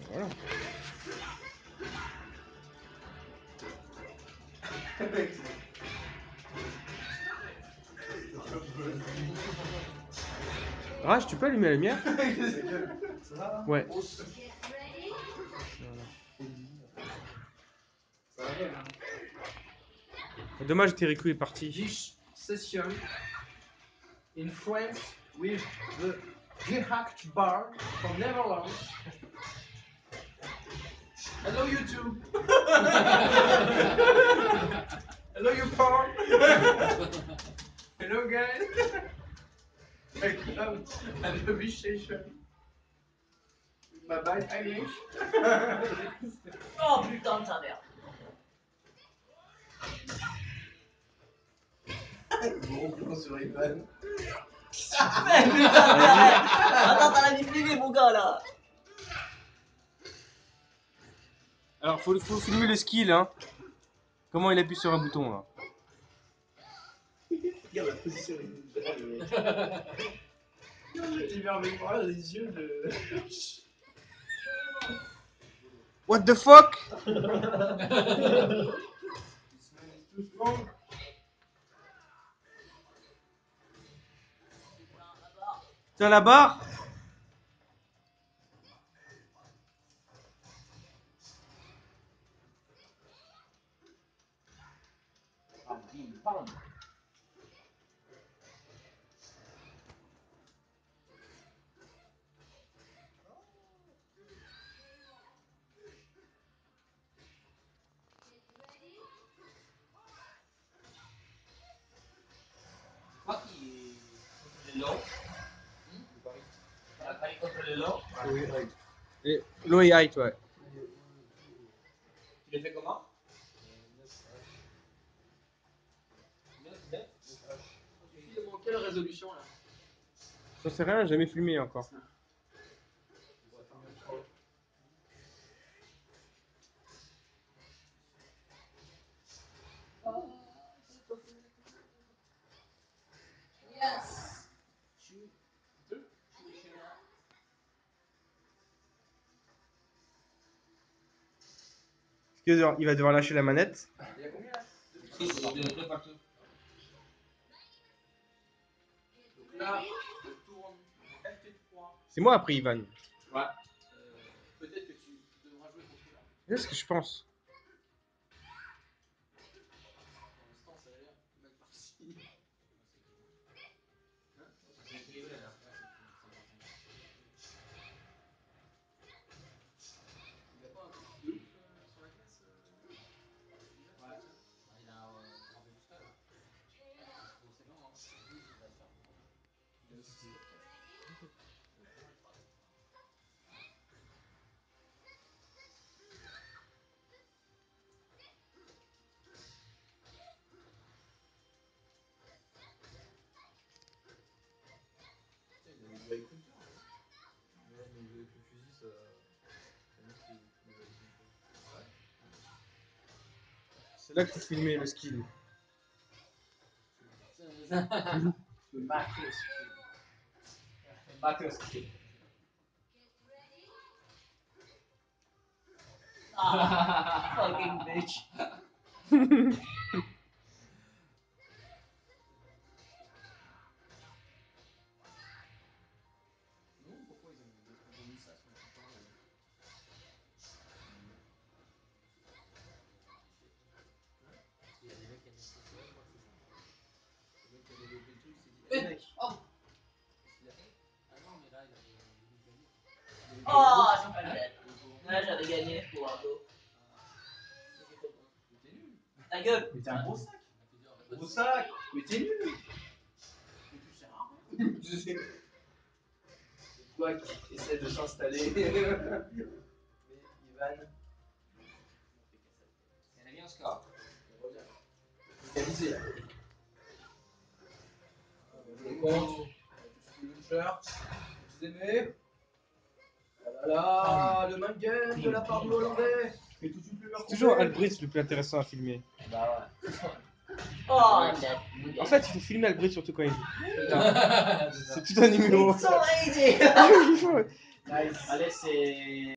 Voilà. Rage, tu peux allumer la lumière? Ça va? Ouais. Hausse. Voilà. Ça arrive, hein. Dommage, Terrico est parti. This session in France with the Gehacht Bar from Netherlands. Hello YouTube. Hello you Paul. Hello guys. Welcome at the beach station. Bye bye Irish. Oh putain de ta mère. Gros plan sur Ivan. Mais putain de merde. Attends, t'as la vie privée mon gars là. Alors, faut filmer le skill, hein. Comment il appuie sur un bouton, là. Regarde la position Ivan. Émerveillement, les yeux de. What the fuck? Tiens, la barre. Quoi qui est long? La Paris contre le long. Et low et height, ouais. Tu l'as fait comment? 9. Tu filmes en quelle résolution là? J'en sais rien, j'ai jamais filmé encore. Yes. Parce qu'il va devoir lâcher la manette. Il y a combien là? 2 partout. Donc là, je tourne FT3. C'est moi après, Ivan. Ouais. Peut-être que tu devras jouer contre là. C'est ce que je pense. Pour l'instant, ça a l'air mal parti. C'est équilibré là. Il a pas un truc de ouf sur la glace Ouais. Il a un peu plus tard là. C'est long hein. Oui, il va se faire prendre. Il a aussi 6 Il avait joué avec Hunter, non? Ouais, mais il jouait avec le fusil, ça. C'est moi qui jouait avec Hunter. Ah ouais? C'est là que faut filmer le skill. Le macro skill. Macro skill. Ah, fucking bitch. Non, pourquoi ils ont mis ça sur le contrôleur d'ailleurs? Il y a des mecs qui aiment bien ça. Ouais, je crois que c'est ça. Le mec qui a développé le truc s'est dit, hey mec, Oh. qu'est-ce qu'il a fait? Ah non, mais là, il avait gagné. Il avait Oh, gagné. j'ai pas le tête. Il avait pas Ouais, j'avais gagné pour un dos. Mais t'es nul. Ta gueule. Mais t'es un gros sac. On a fait dur. Gros sac. Mais t'es nul. Mais tu sers à rien. C'est toi qui essaie de s'installer. Mais Ivan. Elle a bien un score. Il revient. Égalisé là. Je compte. Tout ce launcher. Vous aimez? Voilà, le mind game de la part du Hollandais. Et tout de suite le C'est toujours Albrecht le plus intéressant à filmer. Bah ouais. Oh, net. En fait, il faut filmer Albrecht surtout quand il joue. C'est tout un numéro. It's so easy. Nice. Allez, c'est.